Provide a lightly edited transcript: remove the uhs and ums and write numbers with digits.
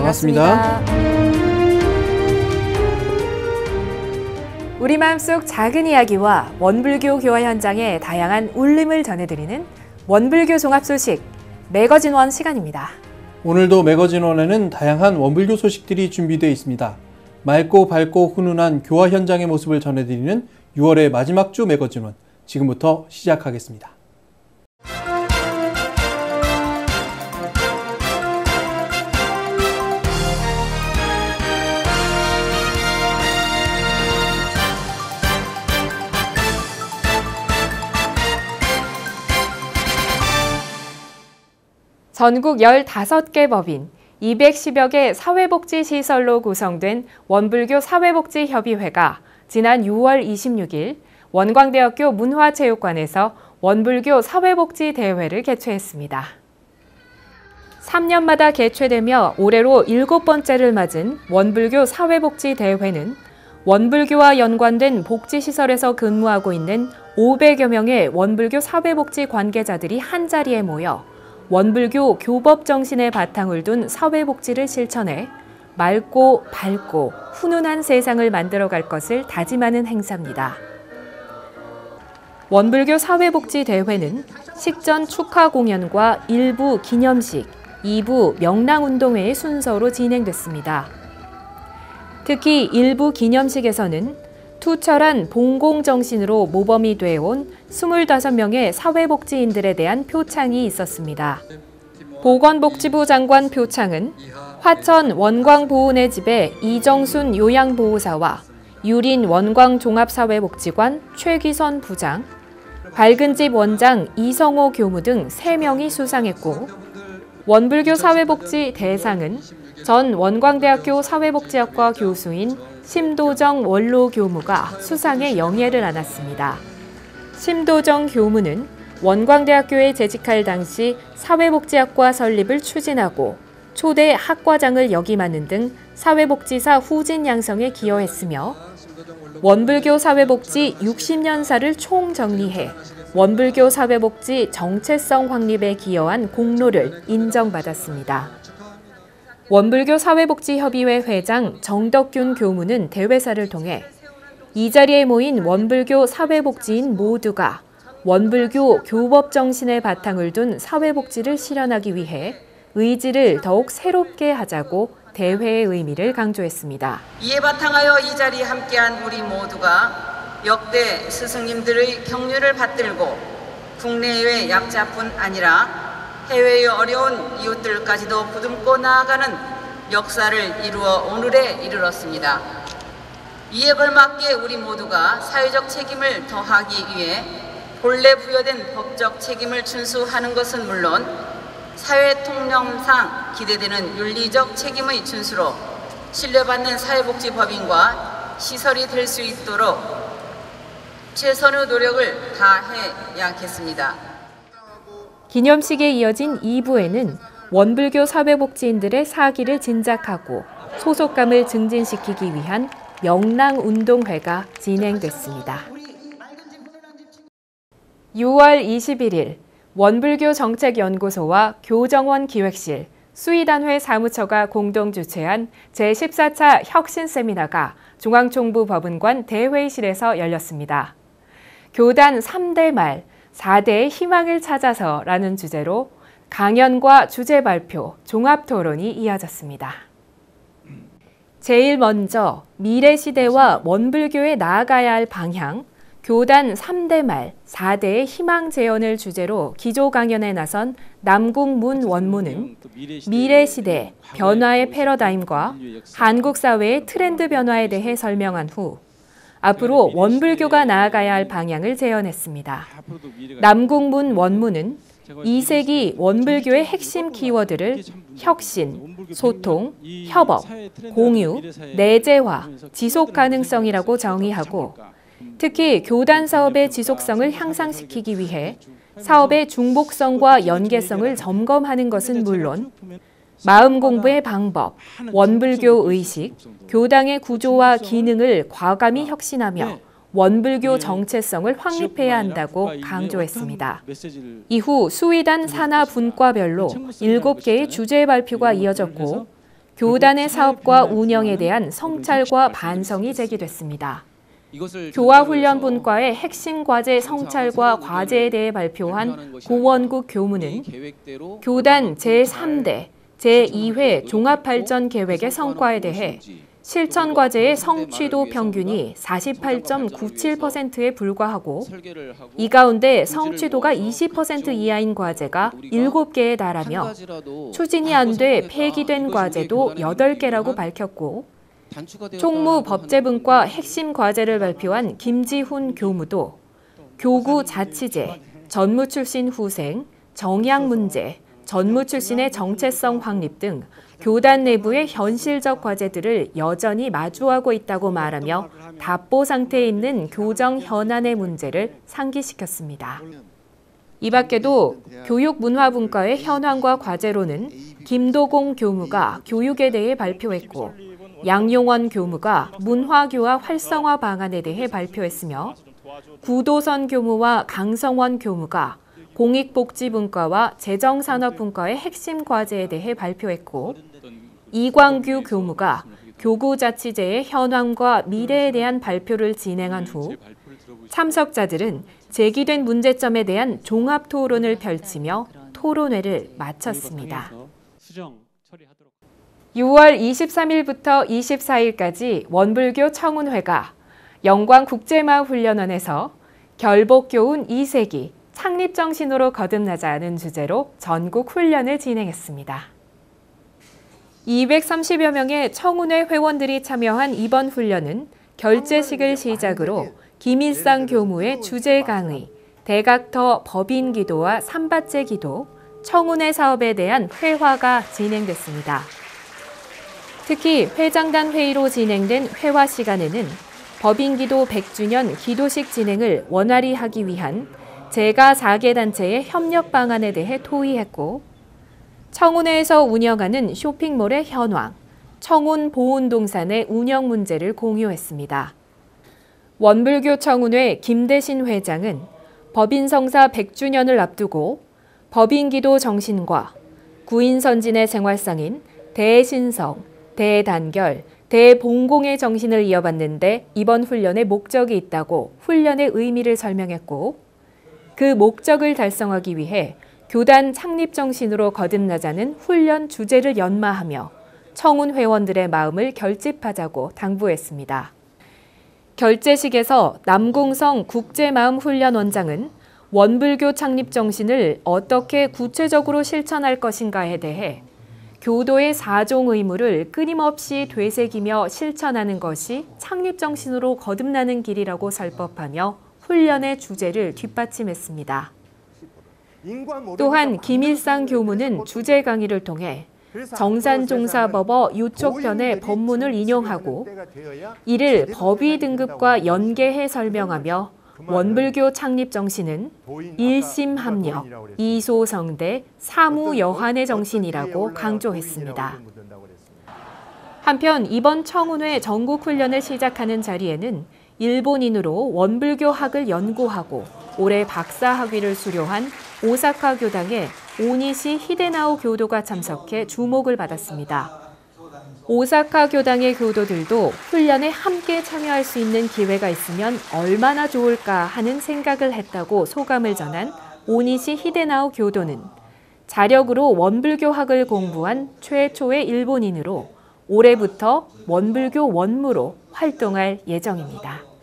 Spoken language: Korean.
반갑습니다. 우리 마음속 작은 이야기와 원불교 교화 현장의 다양한 울림을 전해드리는 원불교 종합 소식 매거진원 시간입니다. 오늘도 매거진원에는 다양한 원불교 소식들이 준비되어 있습니다. 맑고 밝고 훈훈한 교화 현장의 모습을 전해드리는 6월의 마지막 주 매거진원, 지금부터 시작하겠습니다. 전국 15개 법인, 210여 개 사회복지시설로 구성된 원불교 사회복지협의회가 지난 6월 26일 원광대학교 문화체육관에서 원불교 사회복지대회를 개최했습니다. 3년마다 개최되며 올해로 7번째를 맞은 원불교 사회복지대회는 원불교와 연관된 복지시설에서 근무하고 있는 500여 명의 원불교 사회복지 관계자들이 한자리에 모여 원불교 교법 정신의 바탕을 둔 사회복지를 실천해 맑고 밝고 훈훈한 세상을 만들어갈 것을 다짐하는 행사입니다. 원불교 사회복지 대회는 식전 축하 공연과 1부 기념식, 2부 명랑운동회의 순서로 진행됐습니다. 특히 1부 기념식에서는 투철한 봉공정신으로 모범이 되어온 25명의 사회복지인들에 대한 표창이 있었습니다. 보건복지부 장관 표창은 화천 원광보훈의 집의 이정순 요양보호사와 유린 원광종합사회복지관 최기선 부장, 밝은집 원장 이성호 교무 등 3명이 수상했고, 원불교 사회복지 대상은 전 원광대학교 사회복지학과 교수인 심도정 원로 교무가 수상의 영예를 안았습니다. 심도정 교무는 원광대학교에 재직할 당시 사회복지학과 설립을 추진하고 초대 학과장을 역임하는 등 사회복지사 후진 양성에 기여했으며 원불교 사회복지 60년사를 총정리해 원불교 사회복지 정체성 확립에 기여한 공로를 인정받았습니다. 원불교 사회복지협의회 회장 정덕균 교무는 대회사를 통해 이 자리에 모인 원불교 사회복지인 모두가 원불교 교법 정신의 바탕을 둔 사회복지를 실현하기 위해 의지를 더욱 새롭게 하자고 대회의 의미를 강조했습니다. 이에 바탕하여 이 자리에 함께한 우리 모두가 역대 스승님들의 격려를 받들고 국내외 약자뿐 아니라 해외의 어려운 이웃들까지도 부듬고 나아가는 역사를 이루어 오늘에 이르렀습니다. 이에 걸맞게 우리 모두가 사회적 책임을 더하기 위해 본래 부여된 법적 책임을 준수하는 것은 물론 사회 통념상 기대되는 윤리적 책임의 준수로 신뢰받는 사회복지법인과 시설이 될 수 있도록 최선의 노력을 다해야겠습니다. 기념식에 이어진 2부에는 원불교 사회복지인들의 사기를 진작하고 소속감을 증진시키기 위한 명랑운동회가 진행됐습니다. 6월 21일 원불교 정책연구소와 교정원 기획실, 수의단회 사무처가 공동 주최한 제14차 혁신세미나가 중앙총부법은관 대회의실에서 열렸습니다. 교단 3대 말, 4대의 희망을 찾아서라는 주제로 강연과 주제 발표, 종합 토론이 이어졌습니다. 제일 먼저 미래 시대와 원불교에 나아가야 할 방향, 교단 3대 말, 4대의 희망 재현을 주제로 기조 강연에 나선 남궁문 원무는 미래 시대, 변화의 패러다임과 한국 사회의 트렌드 변화에 대해 설명한 후 앞으로 원불교가 나아가야 할 방향을 재현했습니다. 남궁문 원무는 2세기 원불교의 핵심 키워드를 혁신, 소통, 협업, 공유, 내재화, 지속 가능성이라고 정의하고 특히 교단 사업의 지속성을 향상시키기 위해 사업의 중복성과 연계성을 점검하는 것은 물론 마음 공부의 방법, 원불교 의식, 교당의 구조와 기능을 과감히 혁신하며 원불교 정체성을 확립해야 한다고 강조했습니다. 이후 수의단 산하 분과별로 7개의 주제 발표가 이어졌고 교단의 사업과 운영에 대한 성찰과 반성이 제기됐습니다. 교화훈련 분과의 핵심 과제 성찰과 과제에 대해 발표한 고원국 교무는 교단 제3대, 제2회 종합발전 계획의 성과에 대해 실천 과제의 성취도 평균이 48.97%에 불과하고 이 가운데 성취도가 20% 이하인 과제가 7개에 달하며 추진이 안 돼 폐기된 과제도 8개라고 밝혔고 총무 법제분과 핵심 과제를 발표한 김지훈 교무도 교구 자치제, 전무 출신 후생, 정양 문제, 전무 출신의 정체성 확립 등 교단 내부의 현실적 과제들을 여전히 마주하고 있다고 말하며 답보 상태에 있는 교정 현안의 문제를 상기시켰습니다. 이 밖에도 교육문화분과의 현황과 과제로는 김도공 교무가 교육에 대해 발표했고 양용원 교무가 문화교화 활성화 방안에 대해 발표했으며 구도선 교무와 강성원 교무가 공익복지분과와 재정산업분과의 핵심 과제에 대해 발표했고 이광규 교무가 교구자치제의 현황과 미래에 대한 발표를 진행한 후 참석자들은 제기된 문제점에 대한 종합 토론을 펼치며 토론회를 마쳤습니다. 6월 23일부터 24일까지 원불교 청운회가 영광국제마을훈련원에서 결복교훈 2세기 창립정신으로 거듭나자는 주제로 전국 훈련을 진행했습니다. 230여 명의 청운회 회원들이 참여한 이번 훈련은 결제식을 시작으로 김일상 교무의 주제 강의, 대각터 법인 기도와 삼바째 기도, 청운회 사업에 대한 회화가 진행됐습니다. 특히 회장단 회의로 진행된 회화 시간에는 법인기도 100주년 기도식 진행을 원활히 하기 위한 제가 4개 단체의 협력 방안에 대해 토의했고 청운회에서 운영하는 쇼핑몰의 현황, 청운보훈동산의 운영 문제를 공유했습니다. 원불교 청운회 김대신 회장은 법인성사 100주년을 앞두고 법인기도 정신과 구인선진의 생활상인 대신성, 대단결, 대봉공의 정신을 이어받는데 이번 훈련의 목적이 있다고 훈련의 의미를 설명했고 그 목적을 달성하기 위해 교단 창립 정신으로 거듭나자는 훈련 주제를 연마하며 청운 회원들의 마음을 결집하자고 당부했습니다. 결제식에서 남궁성 국제마음훈련원장은 원불교 창립 정신을 어떻게 구체적으로 실천할 것인가에 대해 교도의 4종 의무를 끊임없이 되새기며 실천하는 것이 창립 정신으로 거듭나는 길이라고 설법하며 훈련의 주제를 뒷받침했습니다. 또한 김일상 교무는 주제 강의를 통해 정산종사법어 유촉편의 법문을 인용하고 이를 법위 등급과 연계해 설명하며 원불교 창립 정신은 일심합력, 이소성대, 사무여한의 정신이라고 강조했습니다. 한편 이번 청운회 전국훈련을 시작하는 자리에는 일본인으로 원불교 학을 연구하고 올해 박사학위를 수료한 오사카 교당의 오니시 히데나오 교도가 참석해 주목을 받았습니다. 오사카 교당의 교도들도 훈련에 함께 참여할 수 있는 기회가 있으면 얼마나 좋을까 하는 생각을 했다고 소감을 전한 오니시 히데나오 교도는 자력으로 원불교학을 공부한 최초의 일본인으로 올해부터 원불교 원무로 활동할 예정입니다.